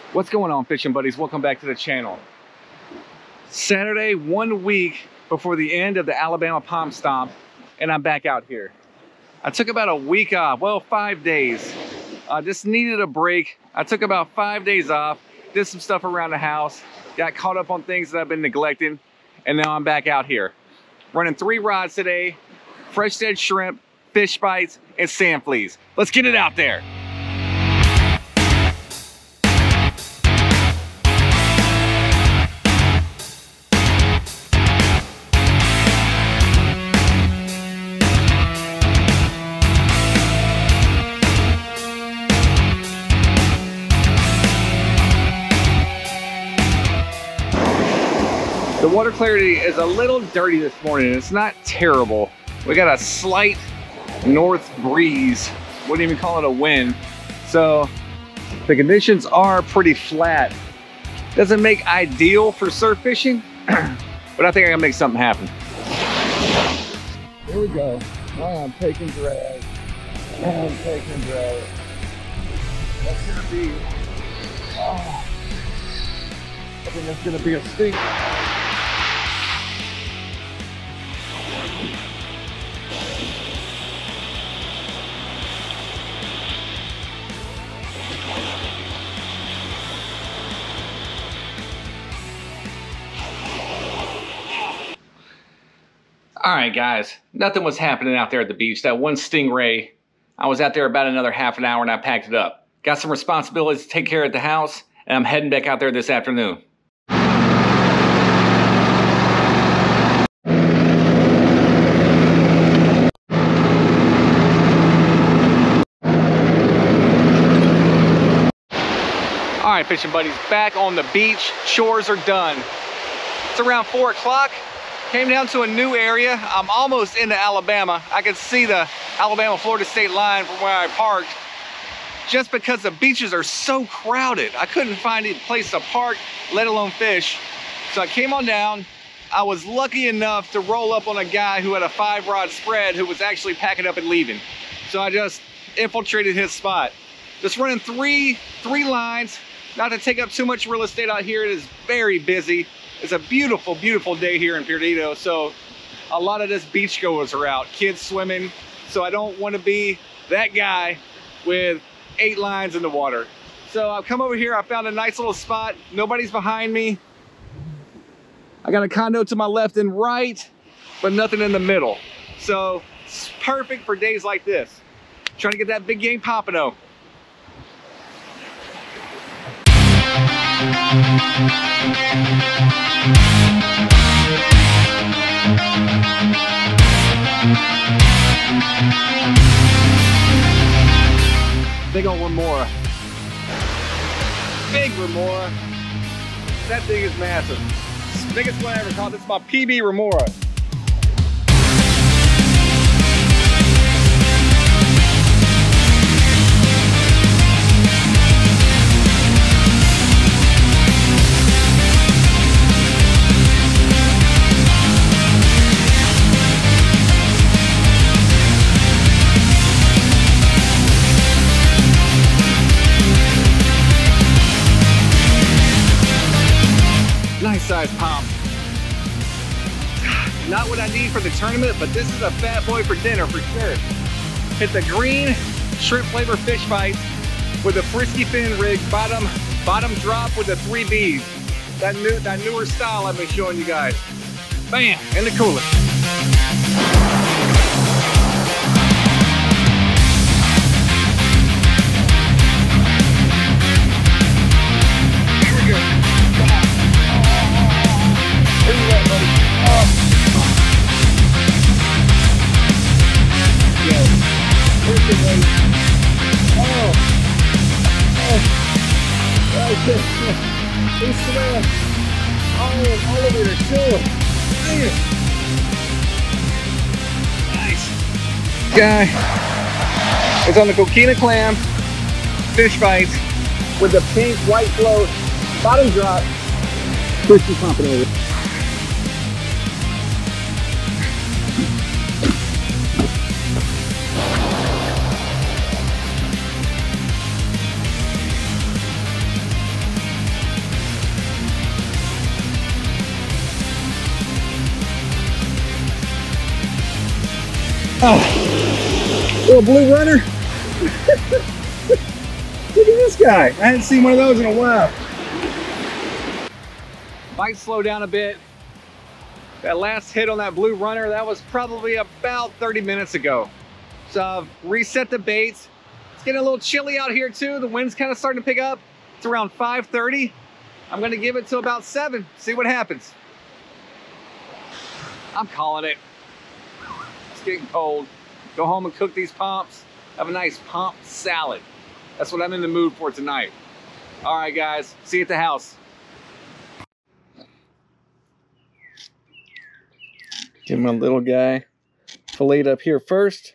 What's going on, fishing buddies? Welcome back to the channel. Saturday, 1 week before the end of the Alabama Palm Stomp, and I'm back out here. I took about a week off, well, 5 days. I just needed a break. I took about 5 days off, did some stuff around the house, got caught up on things that I've been neglecting, and now I'm back out here. Running 3 rods today, fresh dead shrimp, fish bites, and sand fleas. Let's get it out there. The water clarity is a little dirty this morning. It's not terrible. We got a slight north breeze. Wouldn't even call it a wind. So the conditions are pretty flat. Doesn't make ideal for surf fishing, but I think I can make something happen. Here we go. I'm taking drag. I'm taking drag. That's gonna be, I think that's gonna be a stink. All right, guys, nothing was happening out there at the beach. That one stingray, I was out there about another half an hour and I packed it up. Got some responsibilities to take care of at the house, and I'm heading back out there this afternoon. All right, fishing buddies, back on the beach. Chores are done. It's around 4 o'clock. Came down to a new area. I'm almost into Alabama. I can see the Alabama-Florida state line from where I parked. Just because the beaches are so crowded, I couldn't find a place to park, let alone fish. So I came on down. I was lucky enough to roll up on a guy who had a 5-rod spread who was actually packing up and leaving. So I just infiltrated his spot. Just running three lines. Not to take up too much real estate out here. It is very busy. It's a beautiful, beautiful day here in Perdido. So a lot of us beachgoers are out, kids swimming. So I don't want to be that guy with 8 lines in the water. So I've come over here. I found a nice little spot. Nobody's behind me. I got a condo to my left and right, but nothing in the middle. So it's perfect for days like this. Trying to get that big game pompano. Big old remora. Big remora. That thing is massive. Biggest one I ever caught. This is my PB remora. Nice size pump. Not what I need for the tournament, but this is a fat boy for dinner for sure. Hit the green shrimp flavor fish bites with a frisky fin rig, bottom drop with the 3 Bs. That newer style I've been showing you guys. Bam, in the cooler. He swam all over the shore. Nice. Guy is on the coquina clam fish bites with the pink white float bottom drop. Crispy pompano. Oh, little blue runner. Look at this guy. I hadn't seen one of those in a while. Might slow down a bit. That last hit on that blue runner, that was probably about 30 minutes ago. So I've reset the baits. It's getting a little chilly out here too. The wind's kind of starting to pick up. It's around 5:30. I'm gonna give it till about 7, see what happens. I'm calling it. It's getting cold. Go home and cook these pomps. Have a nice pomp salad. That's what I'm in the mood for tonight. All right, guys, see you at the house. Get my little guy filleted up here first.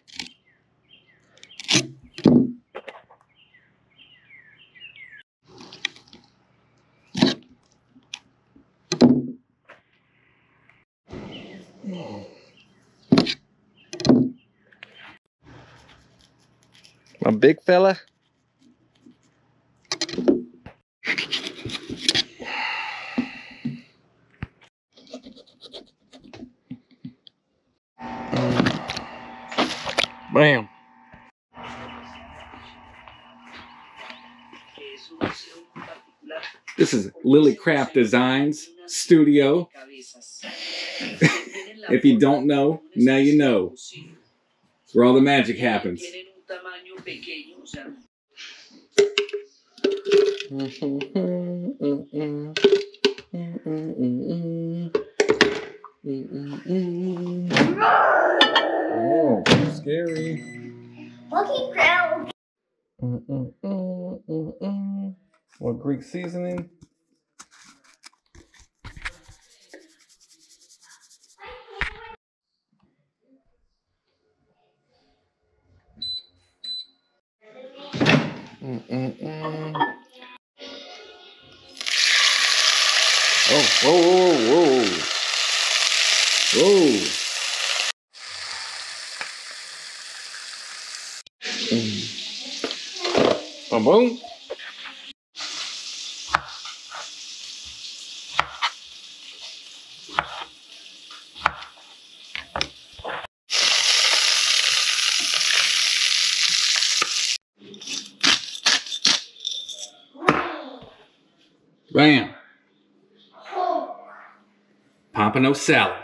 My big fella. Bam. This is Lily Craft Designs Studio. If you don't know, now you know. It's where all the magic happens. Oh, scary. Walking ground. What Greek seasoning? Oh, whoa, whoa, whoa, whoa. Boom, boom. Bam. Pompano salad.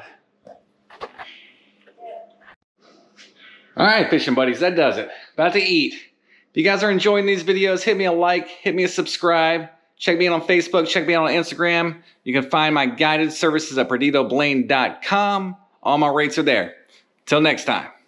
All right, fishing buddies, that does it. About to eat. If you guys are enjoying these videos, hit me a like, hit me a subscribe. Check me out on Facebook, check me out on Instagram. You can find my guided services at perditoblaine.com. All my rates are there. Till next time.